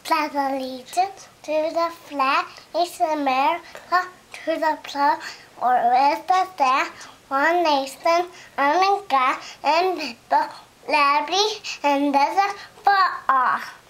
pledge allegiance to the flag of America, to the flag or with the stand, one nation, under God, and people, liberty and justice for all.